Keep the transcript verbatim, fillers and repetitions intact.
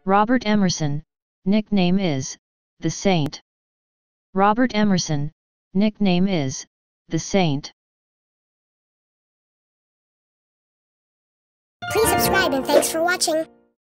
Robert Emerson, nickname is the Saint. Robert Emerson, nickname is the Saint. Please subscribe and thanks for watching.